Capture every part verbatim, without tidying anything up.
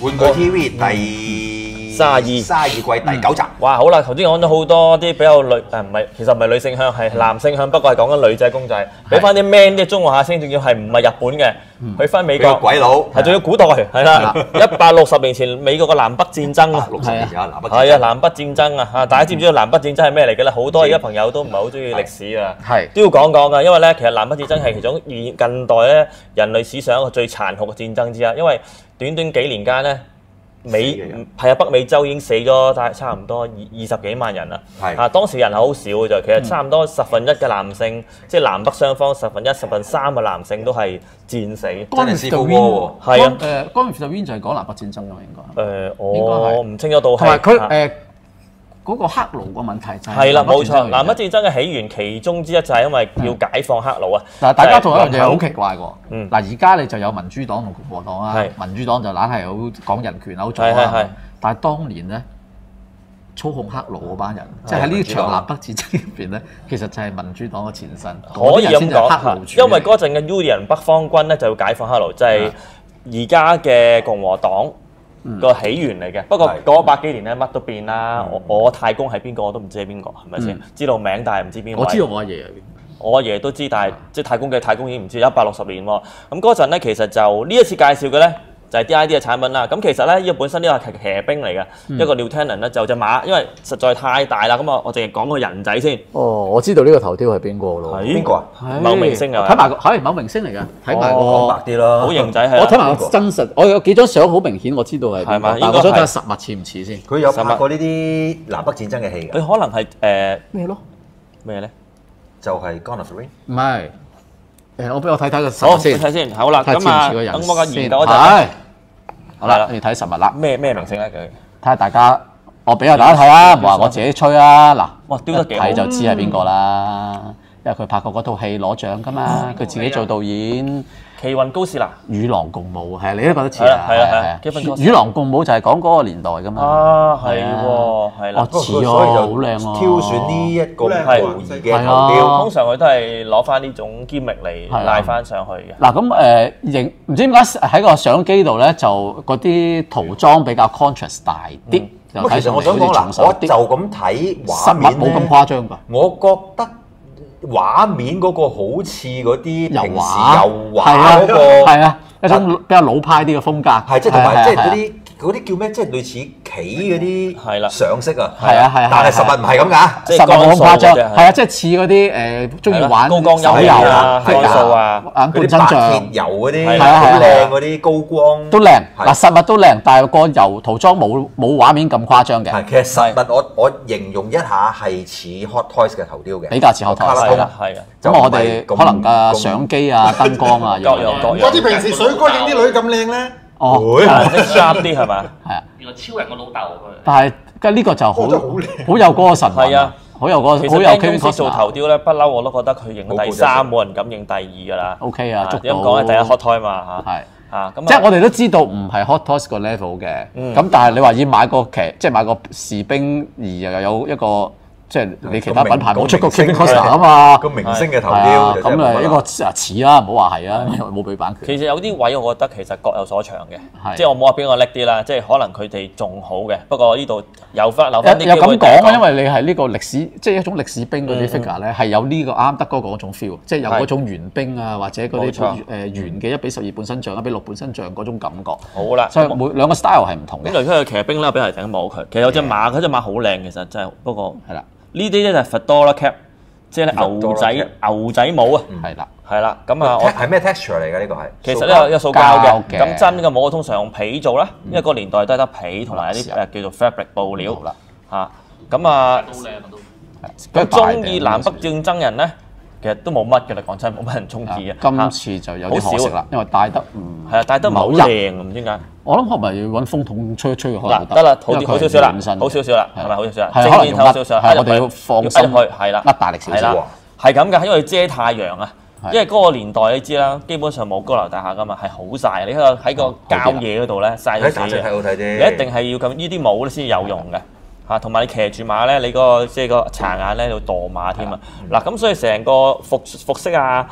玩具 T V 第三十二三十二季第九集。 哇，好啦，頭先講咗好多啲比較女誒唔係，其實唔係女性向，係男性向，不過係講緊女仔公仔，俾翻啲 man 啲中學下先，仲要係唔係日本嘅，去翻美國鬼佬， 係仲要古代，係啦，一百六十年前美國嘅南北戰爭啊， 六十年前啊，南北係啊，南北戰爭啊嚇，大家知唔知道南北戰爭係咩嚟嘅咧？好多而家朋友都唔係好中意歷史啊， 係都要講講㗎，因為咧其實南北戰爭係其中現近代咧人類史上一個最殘酷嘅戰爭之一，因為短短幾年間咧。美係啊，北美洲已經死咗大差唔多二二十幾萬人啦。係啊，當時人係好少嘅啫，其實差唔多十分一嘅男性，即係南北雙方十分一、十分三嘅男性都係戰死。 真係師傅喎，係啊。 誒，Gone with the Wind就係講南北戰爭㗎嘛，應該。 誒，我唔清楚到係。 同埋佢誒嗰個黑奴個問題就係。係啦，冇錯。南北戰爭嘅起源其中之一就係因為要解放黑奴啊。 嗱，大家仲有一樣嘢好奇怪喎。嗯。嗱，而家你就有民主黨同共和黨啊。民主黨就懶係好講人權好左啊。但係當年咧，操控黑奴嗰班人，即係喺呢場南北戰爭入邊咧，其實就係民主黨嘅前身。 可以咁講，因為嗰陣嘅 Union 北方軍咧就要解放黑奴，就係而家嘅共和黨個起源嚟嘅。不過嗰百幾年咧，乜都變啦。我我太公係邊個我都唔知係邊個，係咪先？知道名但係唔知邊位。 我知道我阿爺係邊個。 我阿爺都知，但係即係太公嘅太公已經唔知一百六十年喎。咁嗰陣咧，其實就呢一次介紹嘅咧。就係 D I D 嘅產品啦，咁其實咧呢個本身呢個係騎兵嚟嘅，一個 lieutenant 咧就隻馬，因為實在太大啦，咁啊我淨係講個人仔先。 哦，我知道呢個頭雕係邊個咯？ 邊個啊？ 某明星啊？ 睇埋個係某明星嚟嘅，睇埋個講白啲咯， 好型仔係。 我睇埋個真實，我有幾張相好明顯，我知道係邊個，但我想睇下實物似唔似先。 佢有拍過呢啲南北戰爭嘅戲㗎。 佢可能係誒咩咯？ 咩咧？ 就係 Gone with the Wind。 唔係，誒我俾我睇睇個實物先。睇先，好啦，咁啊，等我個研究嗰陣。 好啦，你睇實物啦。 咩咩明星咧？佢睇下大家，我俾下大家睇啊，唔話我自己吹啊。嗱， 哇，雕得幾好， 睇就知係邊個啦。因為佢拍過嗰套戲攞獎㗎嘛，佢自己做導演。 奇雲高士拿， 與狼共舞係，你都覺得似啊？ 係啊係啊， 與狼共舞就係講嗰個年代㗎嘛。 啊，係喎，係啦。 哦，似喎，好靚喎。 挑選呢一個模擬嘅頭雕， 通常佢都係攞翻呢種 gimmick嚟拉翻上去嘅。 嗱咁誒影唔知點解喺個相機度咧，就嗰啲塗裝比較 contrast 大啲。 咁其實我想講嗱，我就咁睇畫面冇咁誇張㗎。 我覺得。畫面嗰個好似嗰啲油畫，油畫嗰個係啊，一種比較老派啲嘅風格。 係即係同埋即係嗰啲嗰啲叫咩？即係類似棋嗰啲係啦上色啊。 係啊係啊， 但係實物唔係咁㗎， 即係實物冇咁誇張。係啊，即係似嗰啲誒中意玩高光手遊啊、 光數啊、 眼半真像、 油嗰啲好靚嗰啲高光都靚。嗱實物都靚，但係個油塗裝冇冇畫面咁誇張嘅。 係其實實物我我形容一下係似 Hot Toys 嘅頭雕嘅， 比較似 Hot Toys 係啦係啊。 咁我哋可能嘅相機啊、燈光啊， 各樣各樣。 嗰啲平時水哥影啲女咁靚咧， 哦， 即係 sharp 啲係嘛？ 係啊。 原來超人個老豆佢。 但係跟呢個就好好有嗰個神韻啊，好有嗰個好有 Kevin Costner 做頭雕咧，不嬲我都覺得佢認第三，冇人敢認第二㗎啦。 OK 啊，捉到。 點講係第一 Hot Toy 嘛嚇。 係啊，咁即係我哋都知道唔係 Hot Toys 個 level 嘅，咁但係你話要買個騎，即係買個士兵而又有一個。即係你其他品牌冇出過 Kevin Costner 啊嘛， 個明星嘅頭雕咁誒一個啊似啦，唔好話係啊，冇俾版權。 其實有啲位我覺得其實各有所長嘅，即係我冇話邊個叻啲啦，即係可能佢哋仲好嘅。不過呢度有翻留翻啲機會。 有咁講啊，因為你係呢個歷史，即係一種歷史兵嗰啲 figure 咧，係有呢個啱德哥嗰種 feel，即係有嗰種圓兵啊，或者嗰啲誒圓嘅一比十二半身像、一比六半身像嗰種感覺。 好啦， 所以每兩個 style 係唔同嘅。 呢類出嘅騎兵啦，俾人整摸佢。其實有隻馬，嗰隻馬好靚，其實真係。不過係啦。 呢啲咧就係 Fedora cap， 即係牛仔牛仔帽啊， 係啦， 係啦，咁啊，我係咩 texture 嚟嘅呢個係？ 其實呢個有塑膠嘅，咁真嘅帽通常用皮做啦，因為個年代都係得皮同埋一啲誒叫做 fabric 布料啦，嚇，咁啊，咁中意南北戰爭人咧，其實都冇乜嘅啦，講真冇乜人中意啊。 今次就有啲可惜啦，因為戴得唔係啊，戴得唔係好靚，唔知點解。 我諗可能要揾風筒吹一吹可能得啦，好啲好少少啦，好少少啦，係咪好少少啦？ 係可能用少少， 係我哋要放心去，係啦， 甩大力少少喎。 係咁㗎，因為遮太陽啊。因為嗰個年代你知啦，基本上冇高樓大廈㗎嘛，係好曬。你喺個喺個郊野嗰度咧曬到死嘅，你一定係要咁呢啲帽先有用嘅。嚇，同埋你騎住馬咧，你個即係個殘眼咧要墮馬添啊！嗱，咁所以成個服服飾啊，誒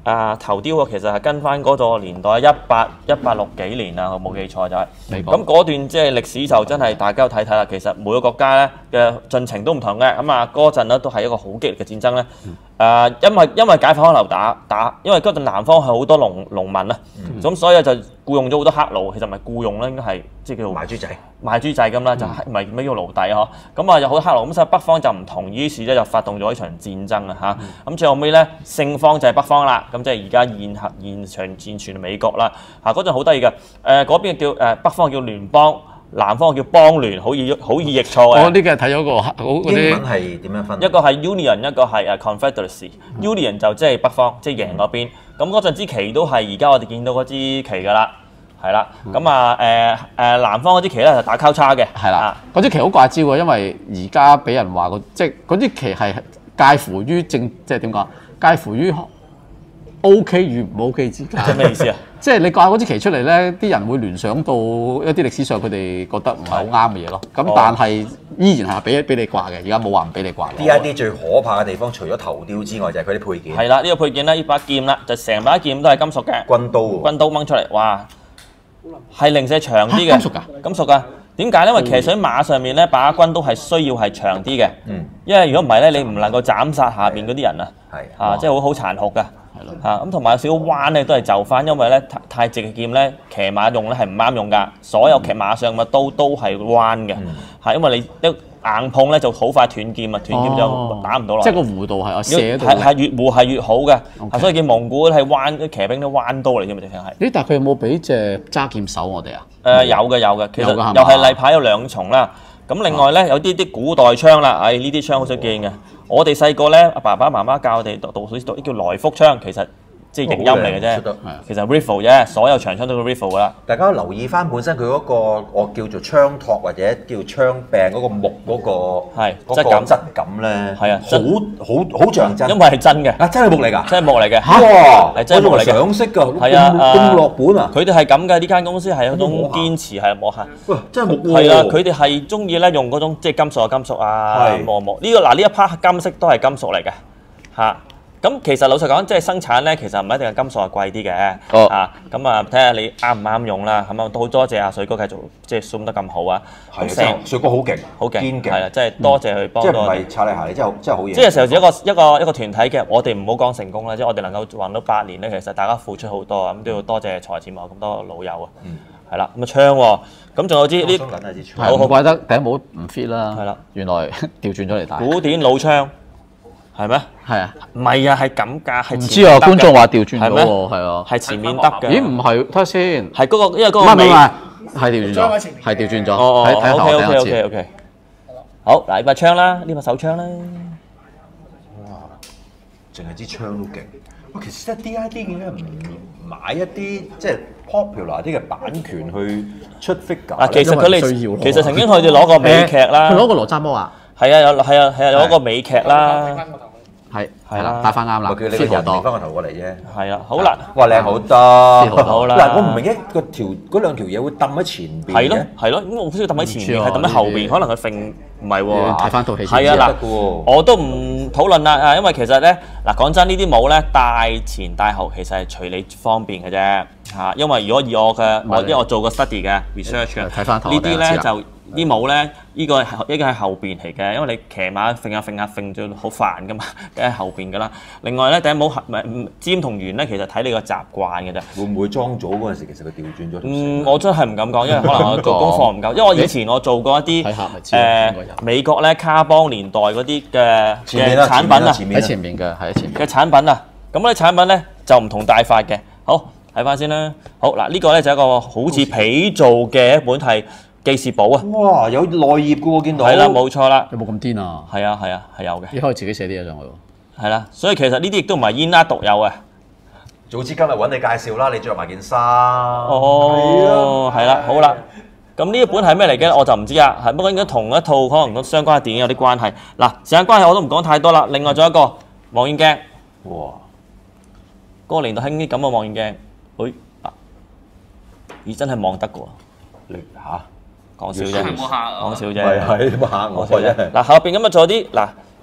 啊頭雕其實係跟翻嗰個年代一八一八六幾年啊，我冇記錯就係、是。咁嗰段即係歷史就真係大家睇睇啦。其實每個國家咧嘅進程都唔同嘅。咁啊嗰陣咧都係一個好激烈嘅戰爭咧。誒、嗯呃，因為因為解放開頭打打，因為嗰陣南方係好多農農民啊，咁、嗯、所以就僱用咗好多黑奴。其實唔係僱用咧，應該係即係叫做賣豬仔。賣豬仔咁啦，就係唔係咩叫奴隸嗬？咁啊有好多黑奴，咁所以北方就唔同，於是咧就發動咗一場戰爭啊嚇。咁、嗯、最後尾咧勝方就係北方啦。咁即係而家現合現場戰傳美國啦。嚇嗰陣好得意嘅，誒嗰邊叫誒北方叫聯邦，南方叫邦聯，好易好易譯錯嘅。 我呢個睇咗個好嗰啲英文係點樣分？ 一個係 Union， 一個係誒 Confederacy、嗯。Union 就即係北方，即係贏嗰邊。咁嗰陣支旗都係而家我哋見到嗰支旗㗎啦。係啦，咁啊誒誒南方嗰支旗咧就打交叉嘅， 係啦，嗰支旗好怪招喎，因為而家俾人話個即係嗰支旗係介乎於正即係點講？介乎於 OK 與唔 OK 之間。 即係咩意思啊？ 即係你掛嗰支旗出嚟咧，啲人會聯想到一啲歷史上佢哋覺得唔係好啱嘅嘢咯。咁但係依然係俾俾你掛嘅，而家冇話唔俾你掛。 D I D 最可怕嘅地方，除咗頭雕之外，就係佢啲配件。 係啦，呢、呢個配件咧，呢把劍啦，就成把劍都係金屬嘅。 軍刀喎。 軍刀掹出嚟，哇！係零舍長啲嘅， 金屬㗎， 金屬㗎。點解？因為騎喺馬上面咧，把軍都係需要係長啲嘅。 嗯。 因為如果唔係咧，你唔能夠斬殺下邊嗰啲人啊。 係。 啊，即係好好殘酷㗎。係咯。嚇咁同埋有少少彎咧，都係就翻，因為咧太太直嘅劍咧，騎馬用咧係唔啱用㗎。所有騎馬上嘅刀都係彎嘅。嗯。係因為你一硬碰咧就好快斷劍啊，斷劍就打唔到落。 即係個弧度係我射到。 係係越弧係越好嘅。係所以見蒙古係彎啲騎兵都彎刀嚟㗎嘛，直情係。 咦？但係佢有冇俾隻揸劍手我哋啊？ 誒有嘅有嘅，其實又係例牌有兩重啦。咁另外咧有啲啲古代槍啦，唉呢啲槍好少見嘅。我哋細個咧，阿爸爸媽媽教我哋讀讀書讀啲叫來福槍，其實即係譯音嚟嘅啫。其實 rifle 啫，所有長槍都叫 rifle 噶啦。 大家留意翻本身佢嗰個我叫做槍托或者叫槍柄嗰個木嗰個係嗰個質感咧， 係啊， 好好好像真。 因為係真嘅。 啊，真係木嚟㗎？ 真係木嚟嘅。 哇！ 係真係木嚟嘅。 上色㗎， 係啊， 咁落本啊！ 佢哋係咁嘅，呢間公司係一種堅持係磨下。 喂，真係木喎！ 係啊，佢哋係中意咧用嗰種即係金屬嘅金屬啊，磨磨呢個嗱呢一 part 金色都係金屬嚟嘅嚇。咁其實老實講，即係生產咧，其實唔一定係金屬係貴啲嘅。哦。啊，咁啊，睇下你啱唔啱用啦。咁啊，都好多謝阿水哥繼續即係 zoom 得咁好啊。 係成水哥好勁， 好勁， 堅勁。 係啦，即係多謝佢幫到我哋。 即係唔係擦你鞋，真係真係好嘢。 即係成時一個一個一個團體嘅，我哋唔好講成功啦，即係我哋能夠運到八年咧，其實大家付出好多啊，咁都要多謝財前幕咁多老友啊。嗯。係啦，咁啊槍喎，咁仲有支呢？ 好好怪得頂帽唔 fit 啦。 係啦。 原來調轉咗嚟打。 古典老槍。係咩？係啊，唔係啊，係咁㗎，係唔知啊，觀眾話調轉咗喎，係啊， 係前面得嘅。 咦？唔係，睇下先。 係嗰個，因為嗰個唔係唔係，係調轉咗，係調轉咗。 哦睇睇頭 OK OK OK OK。好，嗱呢把槍啦，呢把手槍啦。 哇！淨係支槍都勁。喂，其實 D I D 點解唔買一啲即係 popular 啲嘅版權去出 figure？ 啊，其實佢哋其實曾經佢哋攞過美劇啦。 佢攞過羅渣摩啊？ 係啊，有係啊係啊，有一個美劇啦。 係係啦，打翻啱啦， 叫你個人擰翻個頭過嚟啫。係啊，好啦， 哇靚好多， 好啦。 嗱，我唔明一個條嗰兩條嘢會揼喺前邊嘅。 係咯係咯，咁我好少揼喺前邊，係揼喺後邊，可能佢揈唔係喎。 睇翻套戲係啊嗱，我都唔討論啦啊，因為其實咧嗱講真，呢啲帽咧戴前戴後其實係隨你方便嘅啫嚇，因為如果以我嘅我因為我做過 study 嘅 research 嘅， 睇翻呢啲咧就。啲帽咧，呢個係呢個係後邊嚟嘅，因為你騎馬揈下揈下揈咗好煩噶嘛，梗係後邊噶啦。另外咧，頂帽唔係尖同圓咧，其實睇你個習慣嘅啫。 會唔會裝咗嗰陣時，其實佢調轉咗？ 嗯，我真係唔敢講，因為可能我做功課唔夠。因為我以前我做過一啲誒美國咧卡邦年代嗰啲嘅嘅產品啊， 喺前面嘅喺前面嘅產品啊，咁咧產品咧就唔同戴法嘅。好，睇翻先啦。好嗱，呢個咧就係一個好似皮做嘅一本係。記事簿啊！ 哇，有內頁嘅喎，見到。 係啦，冇錯啦。 有冇咁癲啊？ 係啊，係啊，係有嘅。 你可以自己寫啲嘢上去喎。 係啦，所以其實呢啲亦都唔係煙啦獨有嘅。 早知今日揾你介紹啦，你着埋件衫。 哦，係啦，好啦。咁呢一本係咩嚟嘅？我就唔知啊。係不過應該同一套可能都相關嘅電影有啲關係。嗱，時間關係我都唔講太多啦。另外仲有一個望遠鏡。哇！嗰個年代興啲咁嘅望遠鏡，誒，咦真係望得嘅喎。 你嚇？講笑啫，講笑啫， 係係嚇我啫。 嗱後邊咁啊，仲有啲嗱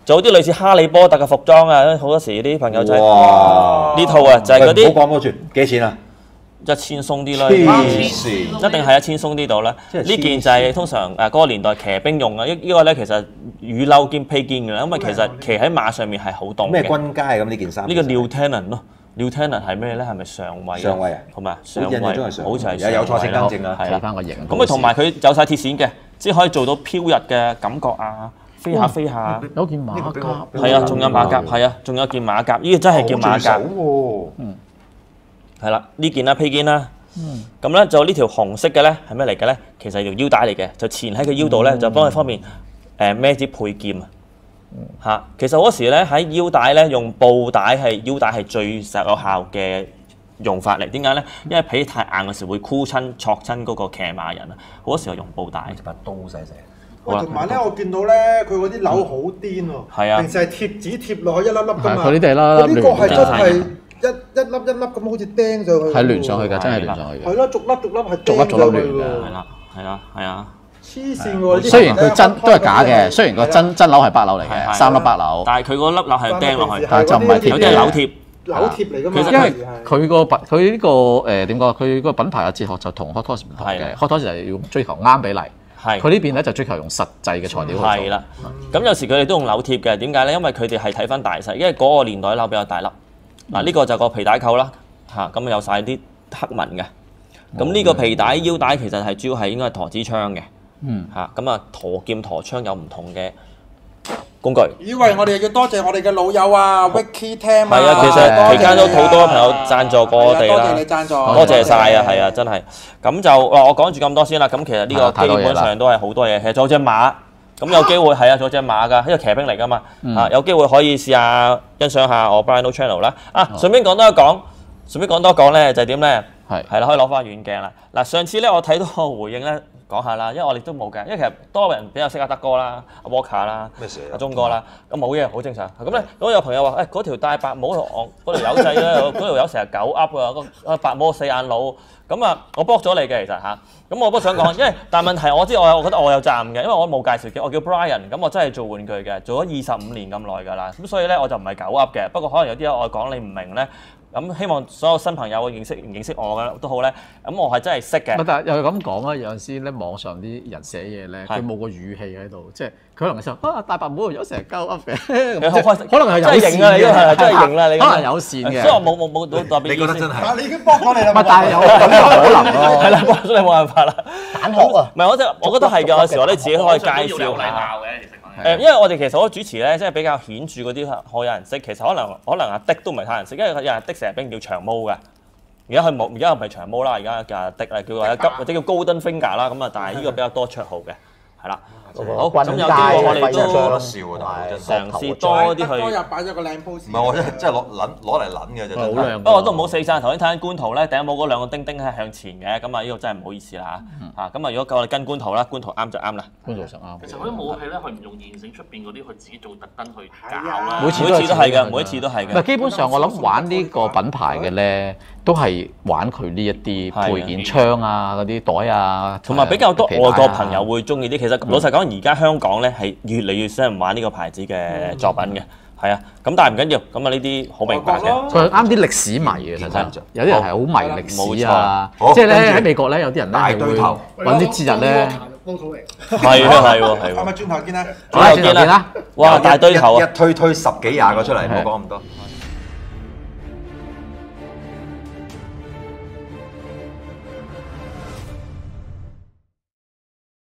做啲類似哈利波特嘅服裝啊，好多時啲朋友仔呢套啊就係嗰啲。 唔好講多住，幾錢啊？ 一千鬆啲啦，一定係一千鬆啲度啦。呢件就係通常誒嗰個年代騎兵用啊，呢呢個咧其實雨褸兼披肩㗎啦，因為其實騎喺馬上面係好凍嘅。 咩軍階咁呢件衫？ 呢個 lieutenant 咯 ，lieutenant 係咩咧？係咪上尉？ 上尉啊， 係咪啊？上尉，好似係有有錯請更正啊， 係翻個型。 咁啊，同埋佢有晒鐵線嘅，即係可以做到飄逸嘅感覺啊，飛下飛下。 有件馬甲。 係啊，仲有馬甲，係啊，仲有件馬甲，呢個真係叫馬甲。嗯。係啦，呢件啦披肩啦。咁咧就呢條紅色嘅咧係咩嚟嘅咧？其實係條腰帶嚟嘅，就纏喺佢腰度咧，就幫佢方便誒孭啲配件啊嚇。其實嗰時咧喺腰帶咧用布帶係腰帶係最實有效嘅用法嚟。點解咧？因為皮太硬嘅時候會箍親、戳親嗰個騎馬人啊。好多時候用布帶。把刀細細。 喂，同埋咧，我見到咧佢嗰啲紐好癲喎。 係啊。 平時係貼紙貼落去一粒粒㗎嘛。 佢呢啲係啦。 佢呢個係真係。一一粒一粒咁好似釘上去， 係連上去㗎，真係連上去嘅。 係咯，逐粒逐粒係逐粒逐粒連㗎。 係啦，係啊，係啊。 黐線喎！ 雖然佢真都係假嘅，雖然個真真樓係白樓嚟嘅，三粒白樓。 但係佢嗰粒樓係釘落去， 但係就唔係貼， 有啲係扭貼。 扭貼嚟㗎嘛。 因為佢個品佢呢個誒點講？佢個品牌嘅哲學就同 Hot Toys 唔同嘅。Hot Toys 就係要追求啱比例。係。佢呢邊咧就追求用實際嘅材料去做。係啦。咁有時佢哋都用扭貼嘅，點解咧？因為佢哋係睇翻大細，因為嗰個年代樓比較大粒。嗱，呢個就個皮帶扣啦，嚇咁有晒啲黑紋嘅。咁呢個皮帶腰帶其實係主要係應該係陀支槍嘅，嗯嚇咁啊陀劍陀槍有唔同嘅工具。 以為我哋要多謝我哋嘅老友啊 ，Vicky Tam 啊。 係啊，其實期間都好多朋友贊助過我哋啦。 多謝你贊助， 多謝晒啊，係啊，真係。咁就我講住咁多先啦。咁其實呢個基本上都係好多嘢，其實仲有隻馬。咁有機會係啊，做隻馬㗎，呢個騎兵嚟㗎嘛，啊有機會可以試下欣賞下我 Brian Channel 啦。啊，順便講多一講，順便講多一講咧，就係點咧？係係啦，可以攞翻遠鏡啦。嗱，上次咧我睇到個回應咧，講下啦，因為我哋都冇嘅，因為其實多人比較識阿德哥啦、阿 Walker 啦、阿鐘哥啦，咁冇嘢，好正常。咁咧，咁有朋友話：誒嗰條戴白帽同嗰條友仔咧，嗰條友成日狗噏啊，個白帽四眼佬。咁啊，我幫咗你嘅其實嚇，咁我都想講，因為但係問題我知我我覺得我有責任嘅，因為我冇介紹嘅，我叫 Brian，咁我真係做玩具嘅，做咗二十五年咁耐㗎啦，咁所以咧我就唔係狗噏嘅，不過可能有啲我講你唔明咧，咁希望所有新朋友認識唔認識我嘅都好咧，咁我係真係識嘅。 但係又咁講啊，有陣時咧網上啲人寫嘢咧，佢冇個語氣喺度，即係佢可能想啊大白帽有成日鳩噏嘅，可能係有線啊，呢個係真係型啦，你可能有線嘅， 所以我冇冇冇特別。 你覺得真係？ 但係你已經幫咗你啦。 唔係，但係有咁嘅可能咯。 係啦，幫咗你冇辦法啦。 蛋殼啊！ 唔係我真係，我覺得係㗎，有時我哋自己可以介紹下。誒，因為我哋其實我主持咧，即係比較顯著嗰啲，可有人識。其實可能可能阿的都唔係太人識，因為有人的成日俾人叫長毛嘅。而家佢冇，而家唔係長毛啦，而家叫阿的啦，叫或者或者叫 Golden Finger 啦。咁啊，但係呢個比較多綽號嘅，係啦。好，咁有機會我哋都嘗試多啲去。 多日擺咗個靚 pose。 唔係我真係真係攞撚攞嚟撚嘅就真係。 不過都唔好死晒，頭先睇緊官圖咧，頂帽嗰兩個釘釘係向前嘅，咁啊呢個真係唔好意思啦嚇。嚇咁啊，如果夠我哋跟官圖啦，官圖啱就啱啦。 官圖就啱。 其實嗰啲武器咧，佢唔用現成出邊嗰啲，佢自己做特登去搞啦。 每次每次都係嘅，每一次都係嘅。 唔係基本上我諗玩呢個品牌嘅咧，都係玩佢呢一啲配件、槍啊、嗰啲袋啊， 同埋比較多外國朋友會中意啲。其實老實講，而家香港咧係越嚟越少人玩呢個牌子嘅作品嘅，係啊。咁但係唔緊要，咁啊呢啲好明白嘅。 佢啱啲歷史迷嘅，實際有啲人係好迷歷史啊。 冇錯。 即係咧喺美國咧，有啲人咧係會揾啲節日咧。 係啊係喎係喎。 係咪轉頭見啊？ 轉頭見啦！哇，大堆頭啊！ 一推推十幾廿個出嚟，唔好講咁多。